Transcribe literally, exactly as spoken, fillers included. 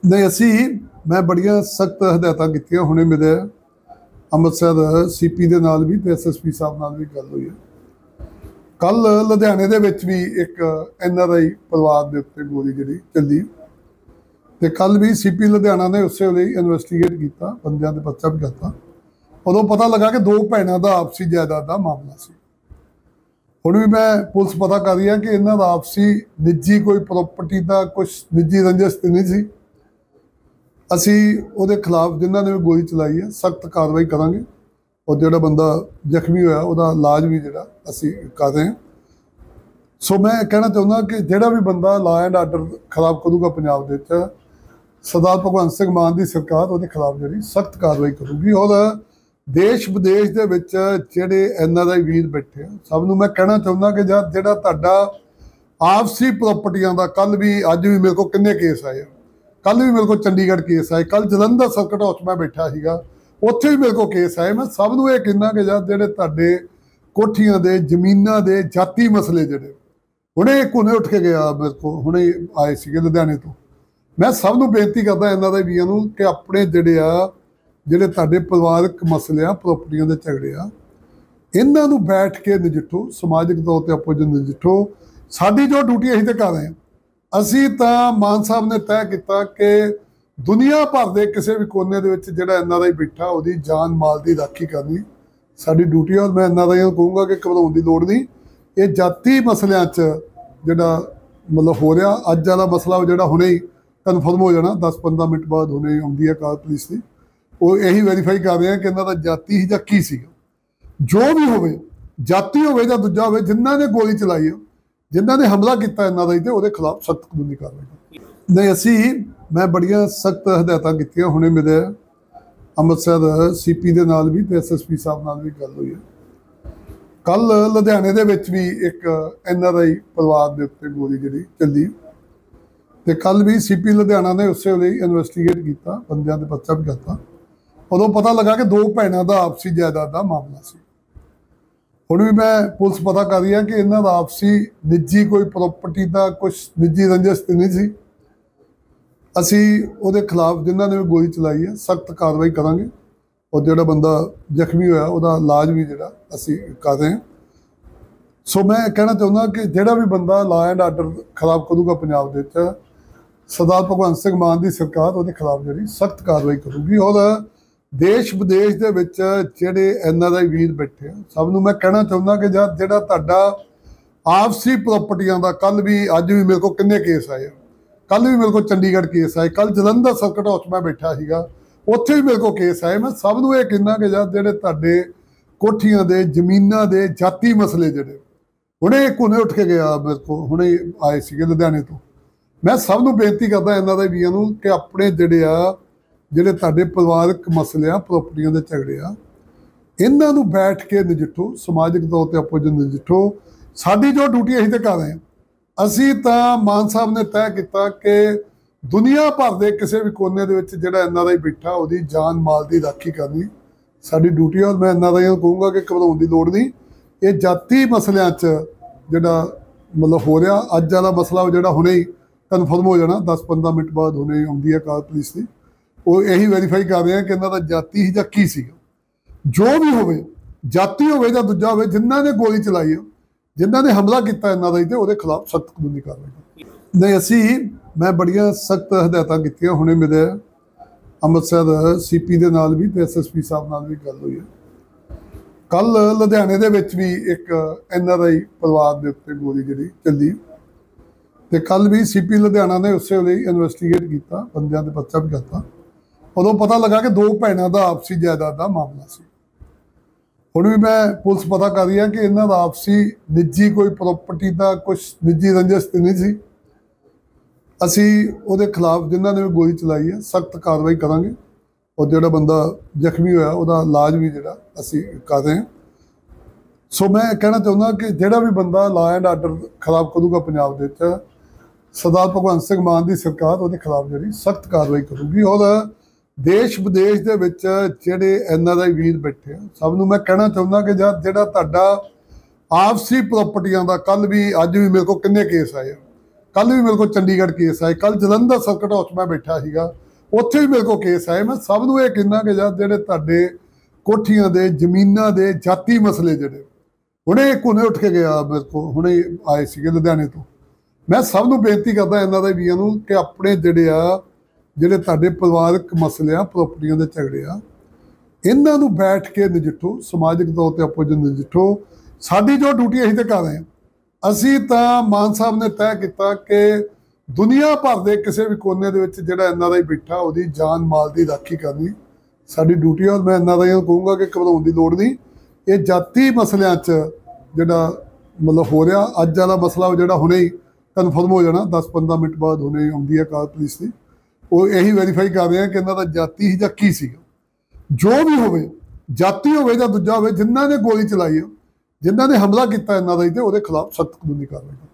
नहीं असी मैं बड़िया सख्त हदायतां कीतियां। हुणे मेरे ਅੰਮ੍ਰਿਤਸਰ सी पी ਦੇ ਨਾਲ ਵੀ ਤੇ एस एस पी ਸਾਹਿਬ ਨਾਲ ਵੀ ਗੱਲ ਹੋਈ है। कल लुधियाने ਦੇ ਵਿੱਚ ਵੀ ਇੱਕ एन आर आई ਪਰਿਵਾਰ ਦੇ ਉੱਤੇ ਗੋਲੀ ਜਿਹੜੀ ਚੱਲੀ ਤੇ ਕੱਲ ਵੀ सी पी ਲੁਧਿਆਣਾ ਨੇ ਉਸੇ ਵੇਲੇ ਇਨਵੈਸਟੀਗੇਟ ਕੀਤਾ, ਬੰਦਿਆਂ ਦੇ ਪਰਚਾ ਵੀ ਕਰਤਾ। ਉਦੋਂ ਪਤਾ ਲੱਗਾ ਕਿ ਦੋ ਭੈਣਾਂ ਦਾ ਆਪਸੀ ਜਾਇਦਾਦ ਦਾ ਮਾਮਲਾ ਸੀ। ਹੁਣ ਵੀ ਮੈਂ ਪੁਲਿਸ ਪਤਾ ਕਰ ਰਹੀ ਹੈ ਕਿ ਇਹਨਾਂ ਦਾ ਆਪਸੀ ਨਿੱਜੀ ਕੋਈ ਪ੍ਰੋਪਰਟੀ ਦਾ ਕੁਝ ਨਿੱਜੀ ਰੰਜਿਸ਼ ਤੇ ਨਹੀਂ ਸੀ। ਅਸੀਂ ਉਹਦੇ ਖਿਲਾਫ ਜਿਨ੍ਹਾਂ ਨੇ ਵੀ ਗੋਲੀ ਚਲਾਈ ਹੈ ਸਖਤ ਕਾਰਵਾਈ ਕਰਾਂਗੇ ਔਰ ਜਿਹੜਾ ਬੰਦਾ ਜ਼ਖਮੀ ਹੋਇਆ ਉਹਦਾ ਇਲਾਜ ਵੀ ਜਿਹੜਾ ਅਸੀਂ ਕਰ ਰਹੇ ਹਾਂ। ਸੋ ਮੈਂ ਕਹਿਣਾ ਚਾਹੁੰਦਾ ਕਿ ਜਿਹੜਾ ਵੀ ਬੰਦਾ ਲਾ ਐਂਡ ਆਰਡਰ ਖਰਾਬ ਕਰੂਗਾ ਪੰਜਾਬ ਦੇ ਵਿੱਚ, ਸਰਦਾਰ ਭਗਵੰਤ ਸਿੰਘ ਮਾਨ ਦੀ ਸਰਕਾਰ ਉਹਦੇ ਖਿਲਾਫ ਜਿਹੜੀ ਸਖਤ ਕਾਰਵਾਈ ਕਰੂਗੀ। ਔਰ ਦੇਸ਼ ਵਿਦੇਸ਼ ਦੇ ਵਿੱਚ ਜਿਹੜੇ ਐਨ ਆਰ ਆਈ ਵੀਰ ਬੈਠੇ ਆ ਸਭ ਨੂੰ ਮੈਂ ਕਹਿਣਾ ਚਾਹੁੰਦਾ ਕਿ ਜਦ ਜਿਹੜਾ ਤੁਹਾਡਾ ਆਪਸੀ ਪ੍ਰਾਪਰਟੀਆਂ ਦਾ, ਕੱਲ ਵੀ ਅੱਜ ਵੀ ਮੇਰੇ ਕੋਲ ਕਿੰਨੇ ਕੇਸ ਆਏ ਆ, ਕੱਲ ਵੀ ਮੇਰੇ ਕੋਲ ਚੰਡੀਗੜ੍ਹ ਕੇਸ ਆਏ, ਕੱਲ ਜਲੰਧਰ ਸਰਕਟ ਹਾਊਸ ਮੈਂ ਬੈਠਾ ਸੀਗਾ ਉੱਥੇ ਵੀ ਮੇਰੇ ਕੋਲ ਕੇਸ ਆਏ। ਮੈਂ ਸਭ ਨੂੰ ਇਹ ਕਹਿੰਦਾ ਕਿ ਜਦ ਜਿਹੜੇ ਤੁਹਾਡੇ ਕੋਠੀਆਂ ਦੇ ਜ਼ਮੀਨਾਂ ਦੇ ਜਾਤੀ ਮਸਲੇ ਜਿਹੜੇ ਹੁਣੇ ਇੱਕ ਹੁਣੇ ਉੱਠ ਕੇ ਗਿਆ ਮੇਰੇ ਕੋਲ, ਹੁਣੇ ਆਏ ਸੀਗੇ ਲੁਧਿਆਣੇ ਤੋਂ। ਮੈਂ ਸਭ ਨੂੰ ਬੇਨਤੀ ਕਰਦਾ ਇਹਨਾਂ ਦੇ ਵੀਰਾਂ ਨੂੰ ਕਿ ਆਪਣੇ ਜਿਹੜੇ ਆ ਜਿਹੜੇ ਤੁਹਾਡੇ ਪਰਿਵਾਰਕ ਮਸਲੇ ਆ, ਪ੍ਰਾਪਰਟੀਆਂ ਦੇ ਝਗੜੇ ਆ, ਇਹਨਾਂ ਨੂੰ ਬੈਠ ਕੇ ਨਜਿੱਠੋ, ਸਮਾਜਿਕ ਤੌਰ ਤੇ ਆਪੋ ਜੀ ਨਜਿੱਠੋ। ਸਾਡੀ ਜੋ ਡਿਊਟੀ ਅਸੀਂ ਤੇ ਕਰ ਰਹੇ ਹਾਂ। ਅਸੀਂ ਤਾਂ ਮਾਨ ਸਾਹਿਬ ਨੇ ਤੈਅ ਕੀਤਾ ਕਿ ਦੁਨੀਆ ਭਰ ਦੇ ਕਿਸੇ ਵੀ ਕੋਨੇ ਦੇ ਵਿੱਚ ਜਿਹੜਾ ਐਨ ਆਰ ਆਈ ਬੈਠਾ ਉਹਦੀ ਜਾਨ ਮਾਲ ਦੀ ਰਾਖੀ ਕਰਨੀ ਸਾਡੀ ਡਿਊਟੀ। ਔਰ ਮੈਂ ਐਨ ਆਰ ਆਈਆਂ ਨੂੰ ਕਹੂੰਗਾ ਕਿ ਘਬਰਾਉਣ ਦੀ ਲੋੜ ਨਹੀਂ। ਇਹ ਜਾਤੀ ਮਸਲਿਆਂ 'ਚ ਜਿਹੜਾ ਮਤਲਬ ਹੋ ਰਿਹਾ, ਅੱਜ ਵਾਲਾ ਮਸਲਾ ਜਿਹੜਾ ਹੁਣੇ ਹੀ ਕਨਫਰਮ ਹੋ ਜਾਣਾ, ਦਸ ਪੰਦਰਾਂ ਮਿੰਟ ਬਾਅਦ ਹੁਣੇ ਆਉਂਦੀ ਹੈ ਕਾਰ ਪੁਲਿਸ ਦੀ, ਉਹ ਇਹੀ ਵੈਰੀਫਾਈ ਕਰ ਰਹੇ ਆ ਕਿ ਇਹਨਾਂ ਦਾ ਜਾਤੀ ਹੀ ਜਾਂ ਕੀ ਸੀਗਾ। ਜੋ ਵੀ ਹੋਵੇ, ਜਾਤੀ ਹੋਵੇ ਜਾਂ ਦੂਜਾ ਹੋਵੇ, ਜਿਨ੍ਹਾਂ ਨੇ ਗੋਲੀ ਚਲਾਈ ਆ, ਜਿਨ੍ਹਾਂ ਨੇ ਹਮਲਾ ਕੀਤਾ ਇਹਨਾਂ ਦਾ ਤੇ ਉਹਦੇ ਖਿਲਾਫ ਸਖਤ ਕਾਨੂੰਨੀ ਕਾਰਵਾਈ। ਨਹੀਂ ਅਸੀਂ ਮੈਂ ਬੜੀਆਂ ਸਖਤ ਹਦਾਇਤਾਂ ਕੀਤੀਆਂ। ਹੁਣੇ ਮੇਰੇ ਅੰਮ੍ਰਿਤਸਰ ਸੀ ਪੀ ਦੇ ਨਾਲ ਵੀ ਤੇ ਐਸ ਐਸ ਪੀ ਸਾਹਿਬ ਨਾਲ ਵੀ ਗੱਲ ਹੋਈ ਹੈ। ਕੱਲ ਲੁਧਿਆਣੇ ਦੇ ਵਿੱਚ ਵੀ ਇੱਕ ਐਨ ਆਰ ਆਈ ਪਰਿਵਾਰ ਦੇ ਉੱਤੇ ਗੋਲੀ ਜਿਹੜੀ ਚੱਲੀ ਤੇ ਕੱਲ ਵੀ ਸੀ ਪੀ ਲੁਧਿਆਣਾ ਨੇ ਉਸੇ ਵੇਲੇ ਇਨਵੈਸਟੀਗੇਟ ਕੀਤਾ, ਬੰਦਿਆਂ ਦੇ ਪਰਚਾ ਵੀ ਕਰਤਾ। ਉਦੋਂ ਪਤਾ ਲੱਗਾ ਕਿ ਦੋ ਭੈਣਾਂ ਦਾ ਆਪਸੀ ਜਾਇਦਾਦ ਦਾ ਮਾਮਲਾ ਸੀ। ਹੁਣ ਵੀ ਮੈਂ ਪੁਲਿਸ ਪਤਾ ਕਰ ਰਹੀ ਹੈ ਕਿ ਇਹਨਾਂ ਦਾ ਆਪਸੀ ਨਿੱਜੀ ਕੋਈ ਪ੍ਰੋਪਰਟੀ ਦਾ ਕੁਝ ਨਿੱਜੀ ਰੰਜਿਸ਼ ਤੇ ਨਹੀਂ ਸੀ। ਅਸੀਂ ਉਹਦੇ ਖਿਲਾਫ ਜਿਨ੍ਹਾਂ ਨੇ ਵੀ ਗੋਲੀ ਚਲਾਈ ਹੈ ਸਖਤ ਕਾਰਵਾਈ ਕਰਾਂਗੇ ਔਰ ਜਿਹੜਾ ਬੰਦਾ ਜ਼ਖਮੀ ਹੋਇਆ ਉਹਦਾ ਇਲਾਜ ਵੀ ਜਿਹੜਾ ਅਸੀਂ ਕਰ ਰਹੇ ਹਾਂ। ਸੋ ਮੈਂ ਕਹਿਣਾ ਚਾਹੁੰਦਾ ਕਿ ਜਿਹੜਾ ਵੀ ਬੰਦਾ ਲਾ ਐਂਡ ਆਰਡਰ ਖਰਾਬ ਕਰੂਗਾ ਪੰਜਾਬ ਦੇ ਵਿੱਚ, ਸਰਦਾਰ ਭਗਵੰਤ ਸਿੰਘ ਮਾਨ ਦੀ ਸਰਕਾਰ ਉਹਦੇ ਖਿਲਾਫ ਜਿਹੜੀ ਸਖਤ ਕਾਰਵਾਈ ਕਰੂਗੀ। ਔਰ ਦੇਸ਼ ਵਿਦੇਸ਼ ਦੇ ਵਿੱਚ ਜਿਹੜੇ ਐਨ ਆਰ ਆਈ ਵੀਰ ਬੈਠੇ ਆ ਸਭ ਨੂੰ ਮੈਂ ਕਹਿਣਾ ਚਾਹੁੰਦਾ ਕਿ ਜਦ ਜਿਹੜਾ ਤੁਹਾਡਾ ਆਪਸੀ ਪ੍ਰਾਪਰਟੀਆਂ ਦਾ, ਕੱਲ ਵੀ ਅੱਜ ਵੀ ਮੇਰੇ ਕੋਲ ਕਿੰਨੇ ਕੇਸ ਆਏ ਆ, ਕੱਲ ਵੀ ਮੇਰੇ ਕੋਲ ਚੰਡੀਗੜ੍ਹ ਕੇਸ ਆਏ, ਕੱਲ ਜਲੰਧਰ ਸਰਕਟ ਹਾਊਸ ਮੈਂ ਬੈਠਾ ਸੀਗਾ ਉੱਥੇ ਵੀ ਮੇਰੇ ਕੋਲ ਕੇਸ ਆਏ। ਮੈਂ ਸਭ ਨੂੰ ਇਹ ਕਹਿੰਦਾ ਕਿ ਜਦ ਜਿਹੜੇ ਤੁਹਾਡੇ ਕੋਠੀਆਂ ਦੇ ਜ਼ਮੀਨਾਂ ਦੇ ਜਾਤੀ ਮਸਲੇ ਜਿਹੜੇ ਹੁਣੇ ਇੱਕ ਹੁਣੇ ਉੱਠ ਕੇ ਗਿਆ ਮੇਰੇ ਕੋਲ, ਹੁਣੇ ਆਏ ਸੀਗੇ ਲੁਧਿਆਣੇ ਤੋਂ। ਮੈਂ ਸਭ ਨੂੰ ਬੇਨਤੀ ਕਰਦਾ ਇਹਨਾਂ ਦੇ ਵੀਰਾਂ ਨੂੰ ਕਿ ਆਪਣੇ ਜਿਹੜੇ ਆ ਜਿਹੜੇ ਤੁਹਾਡੇ ਪਰਿਵਾਰਕ ਮਸਲੇ ਆ, ਪ੍ਰਾਪਰਟੀਆਂ ਦੇ ਝਗੜੇ ਆ, ਇਹਨਾਂ ਨੂੰ ਬੈਠ ਕੇ ਨਜਿੱਠੋ, ਸਮਾਜਿਕ ਤੌਰ ਤੇ ਆਪੋ ਜੀ ਨਜਿੱਠੋ। ਸਾਡੀ ਜੋ ਡਿਊਟੀ ਅਸੀਂ ਤੇ ਕਰ ਰਹੇ ਹਾਂ। ਅਸੀਂ ਤਾਂ ਮਾਨ ਸਾਹਿਬ ਨੇ ਤੈਅ ਕੀਤਾ ਕਿ ਦੁਨੀਆ ਭਰ ਦੇ ਕਿਸੇ ਵੀ ਕੋਨੇ ਦੇ ਵਿੱਚ ਜਿਹੜਾ ਐਨ ਆਰ ਆਈ ਬੈਠਾ ਉਹਦੀ ਜਾਨ ਮਾਲ ਦੀ ਰਾਖੀ ਕਰਨੀ ਸਾਡੀ ਡਿਊਟੀ। ਔਰ ਮੈਂ ਐਨ ਆਰ ਆਈਆਂ ਨੂੰ ਕਹੂੰਗਾ ਕਿ ਘਬਰਾਉਣ ਦੀ ਲੋੜ ਨਹੀਂ। ਇਹ ਜਾਤੀ ਮਸਲਿਆਂ 'ਚ ਜਿਹੜਾ ਮਤਲਬ ਹੋ ਰਿਹਾ, ਅੱਜ ਵਾਲਾ ਮਸਲਾ ਜਿਹੜਾ ਹੁਣੇ ਹੀ ਕਨਫਰਮ ਹੋ ਜਾਣਾ, ਦਸ ਪੰਦਰਾਂ ਮਿੰਟ ਬਾਅਦ ਹੁਣੇ ਆਉਂਦੀ ਹੈ ਕਾਰ ਪੁਲਿਸ ਦੀ, ਉਹ ਇਹੀ ਵੈਰੀਫਾਈ ਕਰ ਰਹੇ ਆ ਕਿ ਇਹਨਾਂ ਦਾ ਜਾਤੀ ਹੀ ਜਾਂ ਕੀ ਸੀਗਾ। ਜੋ ਵੀ ਹੋਵੇ, ਜਾਤੀ ਹੋਵੇ ਜਾਂ ਦੂਜਾ ਹੋਵੇ, ਜਿਨ੍ਹਾਂ ਨੇ ਗੋਲੀ ਚਲਾਈ ਆ, ਜਿਨ੍ਹਾਂ ਨੇ ਹਮਲਾ ਕੀਤਾ ਇਹਨਾਂ ਦਾ ਤੇ ਉਹਦੇ ਖਿਲਾਫ ਸਖਤ ਕਾਨੂੰਨੀ ਕਾਰਵਾਈ। ਨਹੀਂ ਅਸੀਂ ਮੈਂ ਬੜੀਆਂ ਸਖਤ ਹਦਾਇਤਾਂ ਕੀਤੀਆਂ। ਹੁਣੇ ਮੇਰੇ ਅੰਮ੍ਰਿਤਸਰ ਸੀ ਪੀ ਦੇ ਨਾਲ ਵੀ ਤੇ ਐਸ ਐਸ ਪੀ ਸਾਹਿਬ ਨਾਲ ਵੀ ਗੱਲ ਹੋਈ ਹੈ। ਕੱਲ ਲੁਧਿਆਣੇ ਦੇ ਵਿੱਚ ਵੀ ਇੱਕ ਐਨ ਆਰ ਆਈ ਪਰਿਵਾਰ ਦੇ ਉੱਤੇ ਗੋਲੀ ਜਿਹੜੀ ਚੱਲੀ ਤੇ ਕੱਲ ਵੀ ਸੀ ਪੀ ਲੁਧਿਆਣਾ ਨੇ ਉਸੇ ਵੇਲੇ ਇਨਵੈਸਟੀਗੇਟ ਕੀਤਾ, ਬੰਦਿਆਂ ਦੇ ਪਰਚਾ ਵੀ ਕਰਤਾ। ਉਦੋਂ ਪਤਾ ਲੱਗਾ ਕਿ ਦੋ ਭੈਣਾਂ ਦਾ ਆਪਸੀ ਜਾਇਦਾਦ ਦਾ ਮਾਮਲਾ ਸੀ। ਹੁਣ ਵੀ ਮੈਂ ਪੁਲਿਸ ਪਤਾ ਕਰ ਰਹੀ ਹੈ ਕਿ ਇਹਨਾਂ ਦਾ ਆਪਸੀ ਨਿੱਜੀ ਕੋਈ ਪ੍ਰੋਪਰਟੀ ਦਾ ਕੁਝ ਨਿੱਜੀ ਰੰਜਿਸ਼ ਤੇ ਨਹੀਂ ਸੀ। ਅਸੀਂ ਉਹਦੇ ਖਿਲਾਫ ਜਿਨ੍ਹਾਂ ਨੇ ਵੀ ਗੋਲੀ ਚਲਾਈ ਹੈ ਸਖਤ ਕਾਰਵਾਈ ਕਰਾਂਗੇ ਔਰ ਜਿਹੜਾ ਬੰਦਾ ਜ਼ਖਮੀ ਹੋਇਆ ਉਹਦਾ ਇਲਾਜ ਵੀ ਜਿਹੜਾ ਅਸੀਂ ਕਰ ਰਹੇ ਹਾਂ। ਸੋ ਮੈਂ ਕਹਿਣਾ ਚਾਹੁੰਦਾ ਕਿ ਜਿਹੜਾ ਵੀ ਬੰਦਾ ਲਾ ਐਂਡ ਆਰਡਰ ਖਰਾਬ ਕਰੂਗਾ ਪੰਜਾਬ ਦੇ ਵਿੱਚ, ਸਰਦਾਰ ਭਗਵੰਤ ਸਿੰਘ ਮਾਨ ਦੀ ਸਰਕਾਰ ਉਹਦੇ ਖਿਲਾਫ ਜਿਹੜੀ ਸਖਤ ਕਾਰਵਾਈ ਕਰੂਗੀ। ਔਰ ਦੇਸ਼ ਵਿਦੇਸ਼ ਦੇ ਵਿੱਚ ਜਿਹੜੇ ਐਨ ਆਰ ਆਈ ਵੀਰ ਬੈਠੇ ਆ ਸਭ ਨੂੰ ਮੈਂ ਕਹਿਣਾ ਚਾਹੁੰਦਾ ਕਿ ਜਦ ਜਿਹੜਾ ਤੁਹਾਡਾ ਆਪਸੀ ਪ੍ਰਾਪਰਟੀਆਂ ਦਾ, ਕੱਲ ਵੀ ਅੱਜ ਵੀ ਮੇਰੇ ਕੋਲ ਕਿੰਨੇ ਕੇਸ ਆਏ ਆ, ਕੱਲ ਵੀ ਮੇਰੇ ਕੋਲ ਚੰਡੀਗੜ੍ਹ ਕੇਸ ਆਏ, ਕੱਲ ਜਲੰਧਰ ਸਰਕਟ ਹਾਊਸ ਮੈਂ ਬੈਠਾ ਸੀਗਾ, ਉੱਥੇ ਵੀ ਮੇਰੇ ਕੋਲ ਕੇਸ ਆਏ। ਮੈਂ ਸਭ ਨੂੰ ਇਹ ਕਹਿੰਦਾ ਕਿ ਯਾਰ ਜਿਹੜੇ ਤੁਹਾਡੇ ਕੋਠੀਆਂ ਦੇ ਜ਼ਮੀਨਾਂ ਦੇ ਜਾਤੀ ਮਸਲੇ ਜਿਹੜੇ ਹੁਣੇ ਇੱਕ ਹੁਣੇ ਉੱਠ ਕੇ ਗਿਆ ਮੇਰੇ ਕੋਲ, ਹੁਣੇ ਆਏ ਸੀਗੇ ਲੁਧਿਆਣੇ ਤੋਂ। ਮੈਂ ਸਭ ਨੂੰ ਬੇਨਤੀ ਕਰਦਾ ਇਹਨਾਂ ਦੇ ਵੀਰਾਂ ਨੂੰ ਕਿ ਆਪਣੇ ਜਿਹੜੇ ਆ ਜਿਹੜੇ ਤੁਹਾਡੇ ਪਰਿਵਾਰਕ ਮਸਲੇ ਆ, ਪ੍ਰਾਪਰਟੀਆਂ ਦੇ ਝਗੜੇ ਆ, ਇਹਨਾਂ ਨੂੰ ਬੈਠ ਕੇ ਨਜਿੱਠੋ, ਸਮਾਜਿਕ ਤੌਰ ਤੇ ਆਪੋ ਜੀ ਨਜਿੱਠੋ। ਸਾਡੀ ਜੋ ਡਿਊਟੀ ਅਸੀਂ ਤੇ ਕਰ ਰਹੇ ਹਾਂ। ਅਸੀਂ ਤਾਂ ਮਾਨ ਸਾਹਿਬ ਨੇ ਤੈਅ ਕੀਤਾ ਕਿ ਦੁਨੀਆ ਭਰ ਦੇ ਕਿਸੇ ਵੀ ਕੋਨੇ ਦੇ ਵਿੱਚ ਜਿਹੜਾ ਐਨ ਆਰ ਆਈ ਬੈਠਾ ਉਹਦੀ ਜਾਨ ਮਾਲ ਦੀ ਰਾਖੀ ਕਰਨੀ ਸਾਡੀ ਡਿਊਟੀ। ਔਰ ਮੈਂ ਐਨ ਆਰ ਆਈ ਨੂੰ ਕਹੂੰਗਾ ਕਿ ਘਬਰਾਉਣ ਦੀ ਲੋੜ ਨਹੀਂ। ਇਹ ਜਾਤੀ ਮਸਲਿਆਂ 'ਚ ਜਿਹੜਾ ਮਤਲਬ ਹੋ ਰਿਹਾ, ਅੱਜ ਵਾਲਾ ਮਸਲਾ ਜਿਹੜਾ ਹੁਣੇ ਹੀ ਕਨਫਰਮ ਹੋ ਜਾਣਾ, ਦਸ ਪੰਦਰਾਂ ਮਿੰਟ ਬਾਅਦ ਹੁਣੇ ਆਉਂਦੀ ਹੈ ਕਾਰ ਪੁਲਿਸ ਦੀ, ਉਹ ਇਹੀ ਵੈਰੀਫਾਈ ਕਰ ਰਹੇ ਆ ਕਿ ਇਹਨਾਂ ਦਾ ਜਾਤੀ ਹੀ ਜਾਂ ਕੀ ਸੀਗਾ। ਜੋ ਵੀ ਹੋਵੇ, ਜਾਤੀ ਹੋਵੇ ਜਾਂ ਦੂਜਾ ਹੋਵੇ, ਜਿਨ੍ਹਾਂ ਨੇ ਗੋਲੀ ਚਲਾਈ ਆ, ਜਿਨ੍ਹਾਂ ਨੇ ਹਮਲਾ ਕੀਤਾ ਇਹਨਾਂ ਦਾ, ਤੇ ਉਹਦੇ ਖਿਲਾਫ ਸਖਤ ਕਾਨੂੰਨੀ ਕਾਰਵਾਈ।